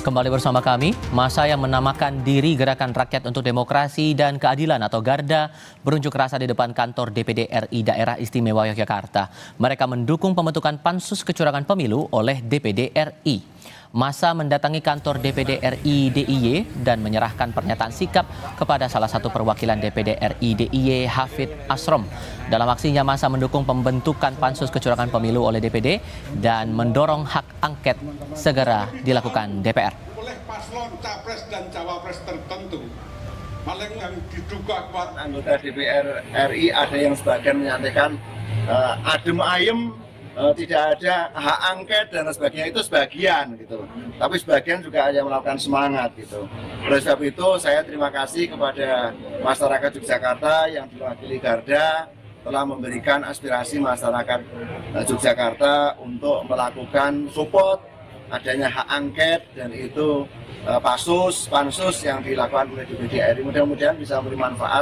Kembali bersama kami, masa yang menamakan diri Gerakan Rakyat untuk Demokrasi dan Keadilan atau GARDA berunjuk rasa di depan kantor DPD RI Daerah Istimewa Yogyakarta. Mereka mendukung pembentukan pansus kecurangan pemilu oleh DPD RI. Masa mendatangi kantor DPD RI DIY dan menyerahkan pernyataan sikap kepada salah satu perwakilan DPD RI DIY, Hafid Asrom. Dalam aksinya, masa mendukung pembentukan pansus kecurangan pemilu oleh DPD dan mendorong hak angket segera dilakukan DPR. Oleh paslon capres dan cawapres tertentu, paling yang diduga kuat anggota DPR RI ada yang sebagian menyatakan adem ayem, tidak ada hak angket dan sebagainya, itu sebagian gitu. Tapi sebagian juga ada yang melakukan semangat gitu. Oleh sebab itu saya terima kasih kepada masyarakat Yogyakarta yang diwakili GARDA telah memberikan aspirasi masyarakat Yogyakarta untuk melakukan support adanya hak angket, dan itu pansus yang dilakukan oleh DPD RI mudah-mudahan bisa memberi manfaat.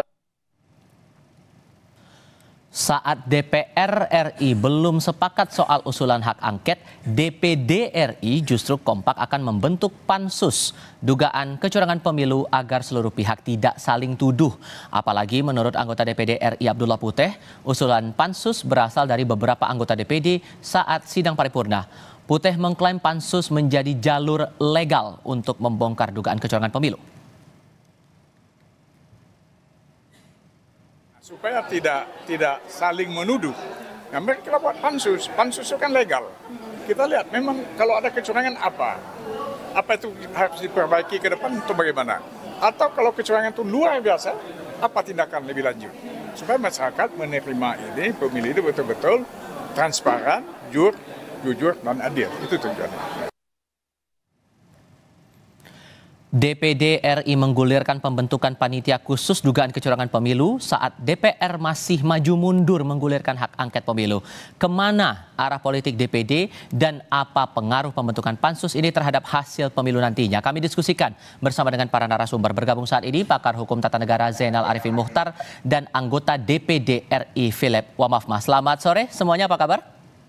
Saat DPR RI belum sepakat soal usulan hak angket, DPD RI justru kompak akan membentuk pansus dugaan kecurangan pemilu agar seluruh pihak tidak saling tuduh. Apalagi menurut anggota DPD RI Abdullah Puteh, usulan pansus berasal dari beberapa anggota DPD saat sidang paripurna. Puteh mengklaim pansus menjadi jalur legal untuk membongkar dugaan kecurangan pemilu. supaya tidak saling menuduh. Nah, mereka buat pansus itu kan legal. Kita lihat memang kalau ada kecurangan apa itu harus diperbaiki ke depan atau bagaimana? Atau kalau kecurangan itu luar biasa, apa tindakan lebih lanjut? Supaya masyarakat menerima ini, pemilu itu betul-betul transparan, jujur dan adil. Itu tujuannya. DPD RI menggulirkan pembentukan panitia khusus dugaan kecurangan pemilu saat DPR masih maju mundur menggulirkan hak angket pemilu. Kemana arah politik DPD dan apa pengaruh pembentukan pansus ini terhadap hasil pemilu nantinya? Kami diskusikan bersama dengan para narasumber. Bergabung saat ini pakar hukum tata negara Zainal Arifin Muchtar dan anggota DPD RI Philip Wamafma. Selamat sore semuanya, apa kabar?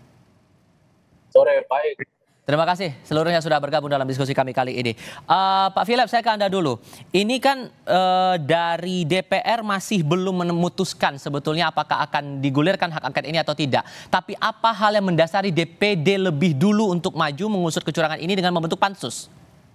Sore, baik. Terima kasih seluruhnya sudah bergabung dalam diskusi kami kali ini. Pak Philip, saya ke Anda dulu. Ini kan dari DPR masih belum memutuskan sebetulnya apakah akan digulirkan hak angket ini atau tidak. Tapi apa hal yang mendasari DPD lebih dulu untuk maju mengusut kecurangan ini dengan membentuk pansus?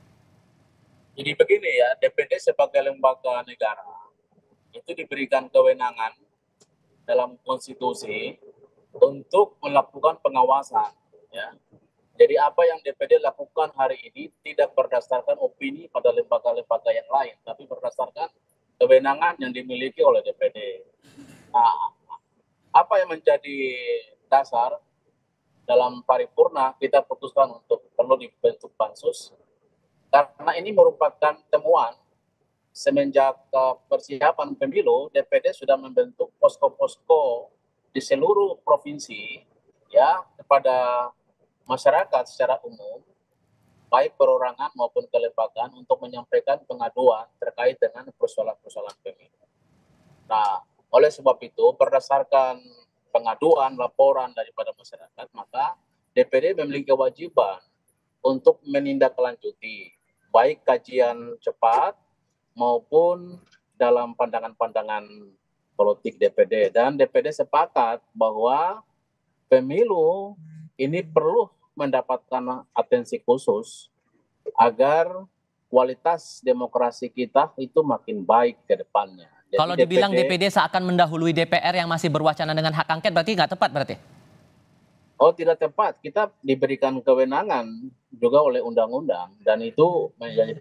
Jadi begini ya, DPD sebagai lembaga negara itu diberikan kewenangan dalam konstitusi untuk melakukan pengawasan, ya. Jadi apa yang DPD lakukan hari ini tidak berdasarkan opini pada lembaga-lembaga yang lain, tapi berdasarkan kewenangan yang dimiliki oleh DPD. Nah, apa yang menjadi dasar dalam paripurna kita putuskan untuk perlu dibentuk pansus, karena ini merupakan temuan semenjak persiapan pemilu, DPD sudah membentuk posko-posko di seluruh provinsi, ya, kepada masyarakat secara umum, baik perorangan maupun kelembagaan, untuk menyampaikan pengaduan terkait dengan persoalan-persoalan pemilu. Nah, oleh sebab itu, berdasarkan pengaduan, laporan daripada masyarakat, maka DPD memiliki kewajiban untuk menindaklanjuti, baik kajian cepat maupun dalam pandangan-pandangan politik DPD. Dan DPD sepakat bahwa pemilu ini perlu mendapatkan atensi khusus agar kualitas demokrasi kita itu makin baik ke depannya. Jadi kalau dibilang DPD seakan mendahului DPR yang masih berwacana dengan hak angket, berarti nggak tepat berarti? Oh, tidak tepat. Kita diberikan kewenangan juga oleh undang-undang, dan itu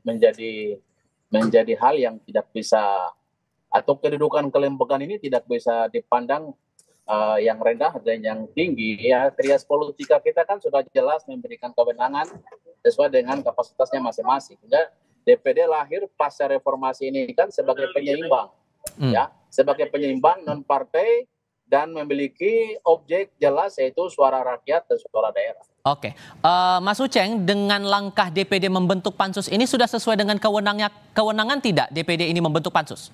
menjadi hal yang tidak bisa, atau kedudukan kelembagaan ini tidak bisa dipandang yang rendah dan yang tinggi, ya. Trias politika kita kan sudah jelas memberikan kewenangan sesuai dengan kapasitasnya masing-masing. Sehingga DPD lahir pasca reformasi ini kan sebagai penyeimbang, ya, sebagai penyeimbang non partai dan memiliki objek jelas, yaitu suara rakyat dan suara daerah. Oke, Mas Uceng, dengan langkah DPD membentuk pansus ini sudah sesuai dengan kewenangan tidak DPD ini membentuk pansus?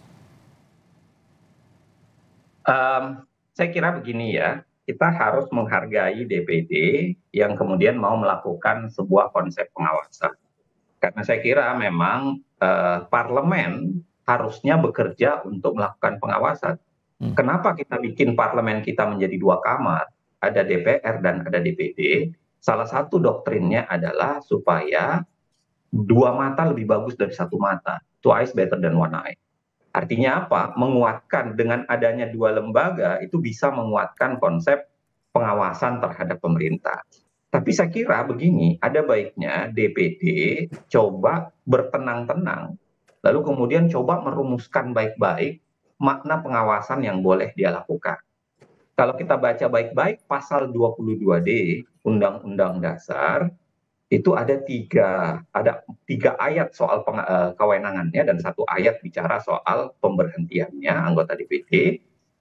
Saya kira begini ya, kita harus menghargai DPD yang kemudian mau melakukan sebuah konsep pengawasan. Karena saya kira memang parlemen harusnya bekerja untuk melakukan pengawasan. Kenapa kita bikin parlemen kita menjadi 2 kamar, ada DPR dan ada DPD? Salah satu doktrinnya adalah supaya 2 mata lebih bagus dari 1 mata. Two eyes better than one eye. Artinya apa? Menguatkan dengan adanya 2 lembaga itu bisa menguatkan konsep pengawasan terhadap pemerintah. Tapi saya kira begini, ada baiknya DPD coba bertenang-tenang, lalu kemudian coba merumuskan baik-baik makna pengawasan yang boleh dia lakukan. Kalau kita baca baik-baik pasal 22D Undang-Undang Dasar, itu ada tiga ayat soal kewenangannya dan 1 ayat bicara soal pemberhentiannya anggota DPD.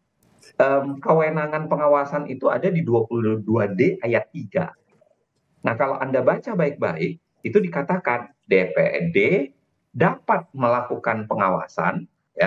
Kewenangan pengawasan itu ada di 22D ayat 3. Nah, kalau Anda baca baik-baik, itu dikatakan DPD dapat melakukan pengawasan ya,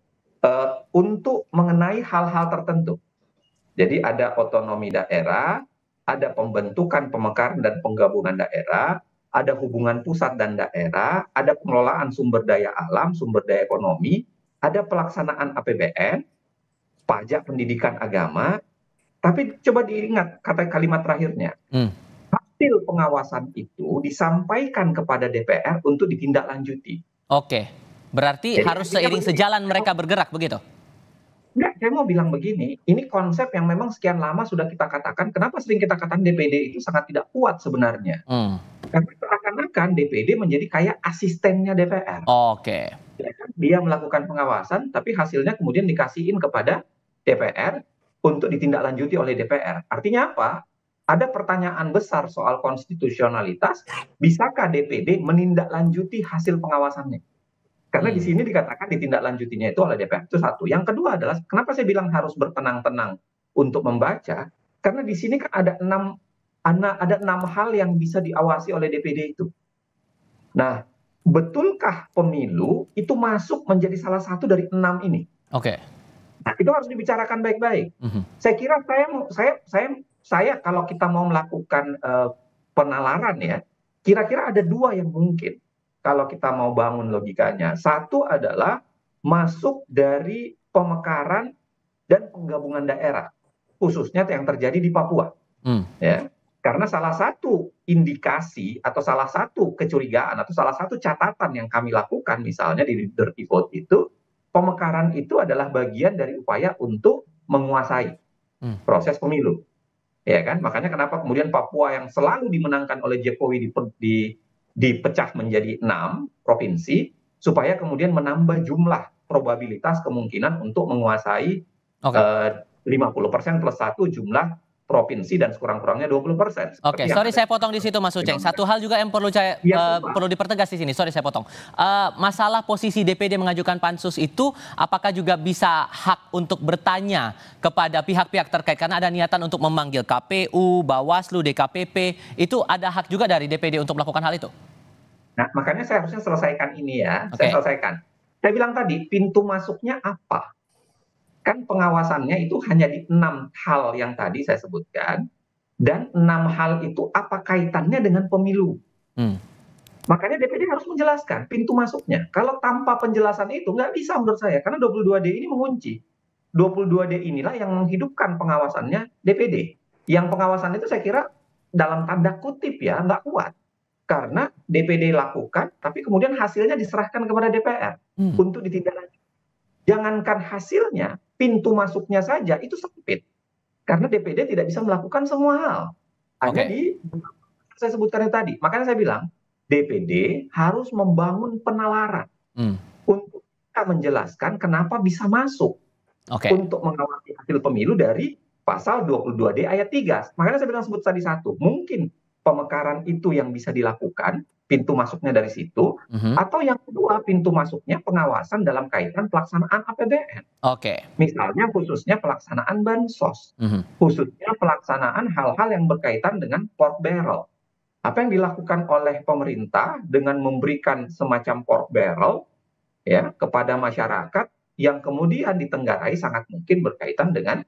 untuk mengenai hal-hal tertentu. Jadi ada otonomi daerah, ada pembentukan, pemekaran, dan penggabungan daerah, ada hubungan pusat dan daerah, ada pengelolaan sumber daya alam, sumber daya ekonomi, ada pelaksanaan APBN, pajak pendidikan agama, tapi coba diingat kata kalimat terakhirnya. Hasil pengawasan itu disampaikan kepada DPR untuk ditindaklanjuti. Oke, berarti jadi, harus seiring sejalan mereka bergerak begitu? Enggak, saya mau bilang begini, ini konsep yang memang sekian lama sudah kita katakan, kenapa sering kita katakan DPD itu sangat tidak kuat sebenarnya. Karena seakan-akan DPD menjadi kayak asistennya DPR. Oke. Dia melakukan pengawasan, tapi hasilnya kemudian dikasihin kepada DPR untuk ditindaklanjuti oleh DPR. Artinya apa? Ada pertanyaan besar soal konstitusionalitas, bisakah DPD menindaklanjuti hasil pengawasannya? Karena di sini dikatakan ditindaklanjutinya itu oleh DPR, itu 1. Yang kedua adalah, kenapa saya bilang harus bertenang-tenang untuk membaca? Karena di sini kan ada 6 hal yang bisa diawasi oleh DPD itu. Nah, betulkah pemilu itu masuk menjadi salah satu dari 6 ini? Oke. Nah, itu harus dibicarakan baik-baik. Saya kira saya kalau kita mau melakukan penalaran ya, kira-kira ada 2 yang mungkin kalau kita mau bangun logikanya. 1 adalah masuk dari pemekaran dan penggabungan daerah, khususnya yang terjadi di Papua. Ya, karena salah satu indikasi atau salah satu kecurigaan atau salah satu catatan yang kami lakukan misalnya di Dirty Vote itu, pemekaran itu adalah bagian dari upaya untuk menguasai proses pemilu. Ya kan, makanya kenapa kemudian Papua yang selalu dimenangkan oleh Jokowi dipecah menjadi 6 provinsi supaya kemudian menambah jumlah probabilitas kemungkinan untuk menguasai 50% plus 1 jumlah provinsi dan sekurang-kurangnya 20%. Oke, sorry saya potong di situ Mas Uceng. Satu hal juga yang perlu perlu dipertegas di sini. Sorry saya potong. Masalah posisi DPD mengajukan pansus itu apakah juga bisa hak untuk bertanya kepada pihak-pihak terkait karena ada niatan untuk memanggil KPU, Bawaslu, DKPP, itu ada hak juga dari DPD untuk melakukan hal itu? Nah, makanya saya harusnya selesaikan ini ya. Saya selesaikan. Saya bilang tadi, pintu masuknya apa? Kan pengawasannya itu hanya di 6 hal yang tadi saya sebutkan, dan 6 hal itu apa kaitannya dengan pemilu. Makanya DPD harus menjelaskan pintu masuknya. Kalau tanpa penjelasan itu nggak bisa menurut saya, karena 22D ini mengunci. 22D inilah yang menghidupkan pengawasannya DPD. Yang pengawasan itu saya kira dalam tanda kutip ya nggak kuat. Karena DPD lakukan, tapi kemudian hasilnya diserahkan kepada DPR untuk ditindaklanjuti. Jangankan hasilnya, pintu masuknya saja itu sempit. Karena DPD tidak bisa melakukan semua hal. Hanya saya sebutkan tadi. Makanya saya bilang, DPD harus membangun penalaran untuk kita menjelaskan kenapa bisa masuk untuk mengawasi hasil pemilu dari pasal 22D ayat 3. Makanya saya bilang sebut tadi 1. Mungkin pemekaran itu yang bisa dilakukan, pintu masuknya dari situ, atau yang kedua pintu masuknya pengawasan dalam kaitan pelaksanaan APBN. Misalnya khususnya pelaksanaan bansos, khususnya pelaksanaan hal-hal yang berkaitan dengan pork barrel. Apa yang dilakukan oleh pemerintah dengan memberikan semacam pork barrel ya kepada masyarakat yang kemudian ditenggarai sangat mungkin berkaitan dengan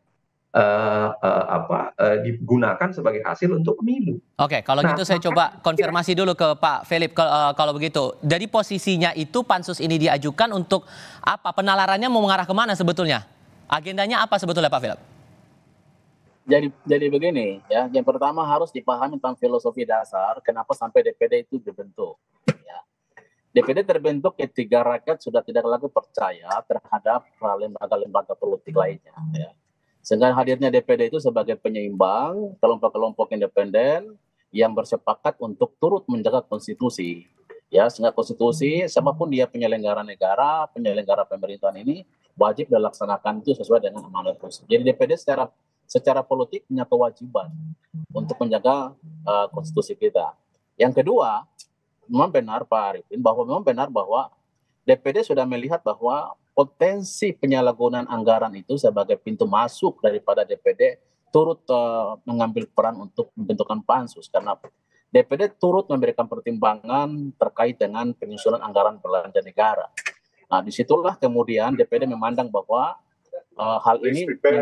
digunakan sebagai hasil untuk pemilu. Oke, kalau Nah, gitu saya coba konfirmasi dulu ke Pak Philip kalau begitu. Dari posisinya itu pansus ini diajukan untuk apa? Penalarannya mau mengarah kemana sebetulnya? Agendanya apa sebetulnya Pak Philip? Jadi begini ya, yang pertama harus dipahami tentang filosofi dasar kenapa sampai DPD itu dibentuk. Ya. DPD terbentuk ketika rakyat sudah tidak lagi percaya terhadap lembaga-lembaga politik lainnya. Ya. Sehingga hadirnya DPD itu sebagai penyeimbang kelompok-kelompok independen yang bersepakat untuk turut menjaga konstitusi. Ya, sehingga konstitusi, siapapun dia penyelenggara negara, penyelenggara pemerintahan ini wajib dilaksanakan itu sesuai dengan amanat konstitusi. Jadi DPD secara politik punya kewajiban untuk menjaga konstitusi kita. Yang kedua, memang benar Pak Arifin bahwa DPD sudah melihat bahwa potensi penyalahgunaan anggaran itu sebagai pintu masuk daripada DPD turut mengambil peran untuk pembentukan pansus karena DPD turut memberikan pertimbangan terkait dengan penyusunan anggaran belanja negara. Nah, disitulah kemudian DPD memandang bahwa hal ini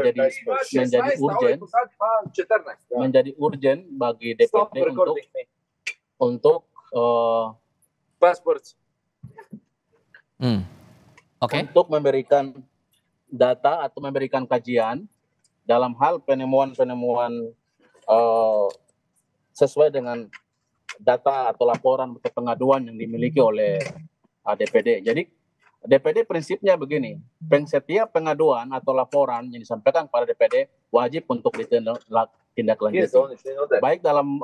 menjadi urgen bagi DPD untuk untuk memberikan data atau memberikan kajian dalam hal penemuan-penemuan sesuai dengan data atau laporan atau pengaduan yang dimiliki oleh DPD. Jadi DPD prinsipnya begini, setiap pengaduan atau laporan yang disampaikan kepada DPD wajib untuk ditindaklanjuti, baik dalam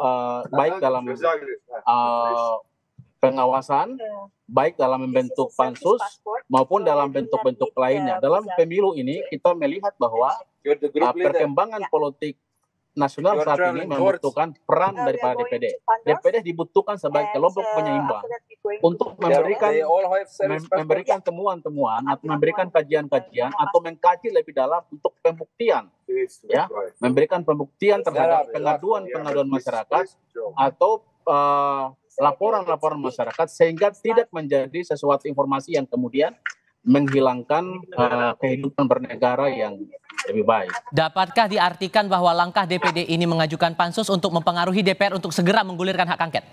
pengawasan, baik dalam membentuk pansus maupun dalam bentuk-bentuk lainnya. Dalam pemilu ini kita melihat bahwa perkembangan politik nasional saat ini membutuhkan peran daripada DPD. DPD dibutuhkan sebagai kelompok penyeimbang untuk memberikan temuan-temuan atau memberikan kajian-kajian atau mengkaji lebih dalam untuk pembuktian, ya, memberikan pembuktian terhadap pengaduan-pengaduan masyarakat atau laporan-laporan masyarakat sehingga tidak menjadi sesuatu informasi yang kemudian menghilangkan kehidupan bernegara yang lebih baik. Dapatkah diartikan bahwa langkah DPD ini mengajukan pansus untuk mempengaruhi DPR untuk segera menggulirkan hak angket?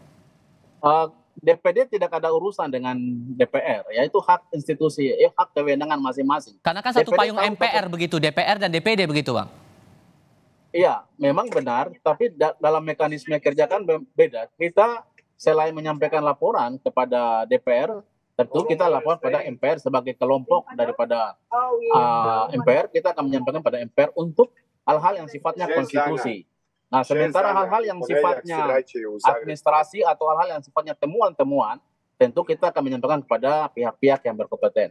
DPD tidak ada urusan dengan DPR, yaitu hak institusi, hak kewenangan masing-masing. Karena kan satu payung MPR begitu, DPR dan DPD begitu, Bang. Iya, memang benar, tapi dalam mekanisme kerja kan beda. Kita selain menyampaikan laporan kepada DPR, tentu kita laporan pada MPR sebagai kelompok daripada MPR, kita akan menyampaikan pada MPR untuk hal-hal yang sifatnya konstitusi. Nah, sementara hal-hal yang sifatnya administrasi atau hal-hal yang sifatnya temuan-temuan, tentu kita akan menyampaikan kepada pihak-pihak yang berkompeten.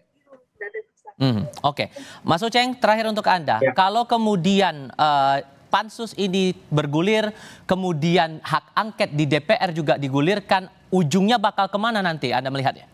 Oke. Mas Uceng, terakhir untuk Anda. Ya. Kalau kemudian pansus ini bergulir, kemudian hak angket di DPR juga digulirkan, ujungnya bakal kemana nanti Anda melihatnya?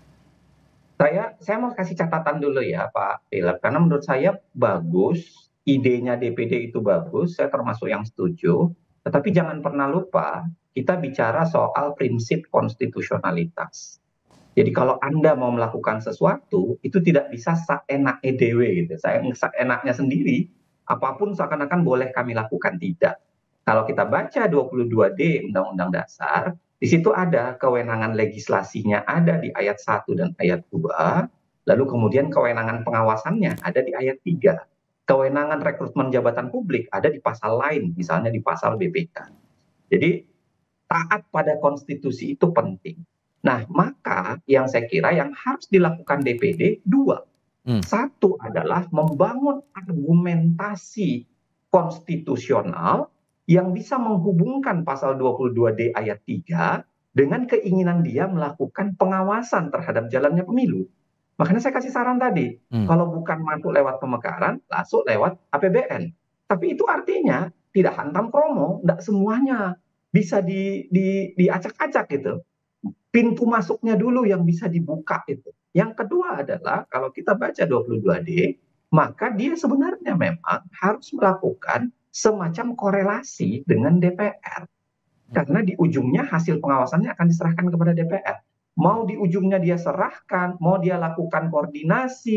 Saya mau kasih catatan dulu ya Pak Philip, karena menurut saya bagus, idenya DPD itu bagus, saya termasuk yang setuju, tetapi jangan pernah lupa kita bicara soal prinsip konstitusionalitas. Jadi kalau Anda mau melakukan sesuatu, itu tidak bisa seenak EDW gitu. Saya seenaknya sendiri, apapun seakan-akan boleh kami lakukan, tidak. Kalau kita baca 22D Undang-Undang Dasar, di situ ada kewenangan legislasinya ada di ayat 1 dan ayat 2, lalu kemudian kewenangan pengawasannya ada di ayat 3. Kewenangan rekrutmen jabatan publik ada di pasal lain, misalnya di pasal BPK. Jadi taat pada konstitusi itu penting. Nah, maka yang saya kira yang harus dilakukan DPD dua. Satu adalah membangun argumentasi konstitusional yang bisa menghubungkan pasal 22D ayat 3 dengan keinginan dia melakukan pengawasan terhadap jalannya pemilu. Makanya saya kasih saran tadi, kalau bukan masuk lewat pemekaran, masuk lewat APBN. Tapi itu artinya tidak hantam kromo, tidak semuanya bisa diacak-acak gitu. Pintu masuknya dulu yang bisa dibuka itu. Yang kedua adalah kalau kita baca 22D, maka dia sebenarnya memang harus melakukan semacam korelasi dengan DPR. Karena di ujungnya hasil pengawasannya akan diserahkan kepada DPR. Mau di ujungnya dia serahkan, mau dia lakukan koordinasi,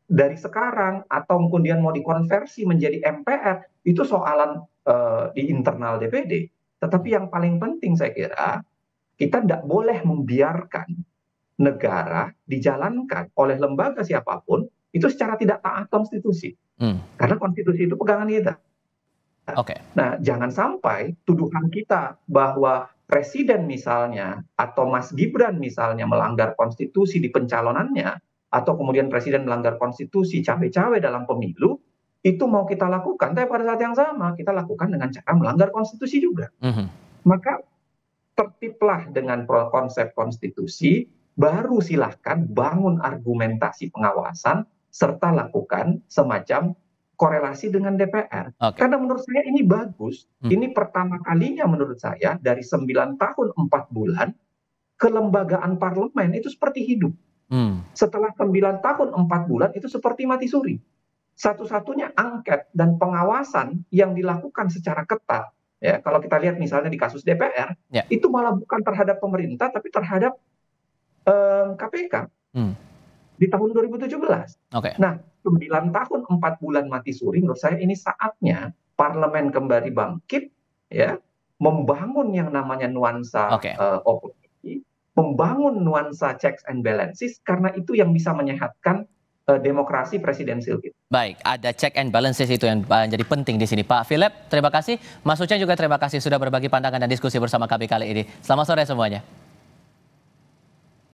dari sekarang atau kemudian mau dikonversi menjadi MPR itu soalan di internal DPD. Tetapi yang paling penting saya kira kita tidak boleh membiarkan negara dijalankan oleh lembaga siapapun itu secara tidak taat konstitusi. Karena konstitusi itu pegangan kita. Nah, jangan sampai tuduhan kita bahwa presiden misalnya atau Mas Gibran misalnya melanggar konstitusi di pencalonannya, atau kemudian presiden melanggar konstitusi cawe-cawe dalam pemilu, itu mau kita lakukan, tapi pada saat yang sama kita lakukan dengan cara melanggar konstitusi juga. Maka tertiblah dengan konsep konstitusi, baru silahkan bangun argumentasi pengawasan, serta lakukan semacam korelasi dengan DPR. Karena menurut saya ini bagus. Ini pertama kalinya menurut saya dari 9 tahun 4 bulan kelembagaan parlemen itu seperti hidup. Setelah 9 tahun 4 bulan itu seperti mati suri. Satu-satunya angket dan pengawasan yang dilakukan secara ketat, ya kalau kita lihat misalnya di kasus DPR, itu malah bukan terhadap pemerintah tapi terhadap KPK. Di tahun 2017. Nah, 9 tahun 4 bulan mati suri, menurut saya ini saatnya parlemen kembali bangkit, ya, membangun yang namanya nuansa oposisi, membangun nuansa checks and balances, karena itu yang bisa menyehatkan demokrasi presidensial kita. Baik, ada check and balances itu yang jadi penting di sini. Pak Philip, terima kasih. Mas Uceng juga terima kasih sudah berbagi pandangan dan diskusi bersama kami kali ini. Selamat sore semuanya.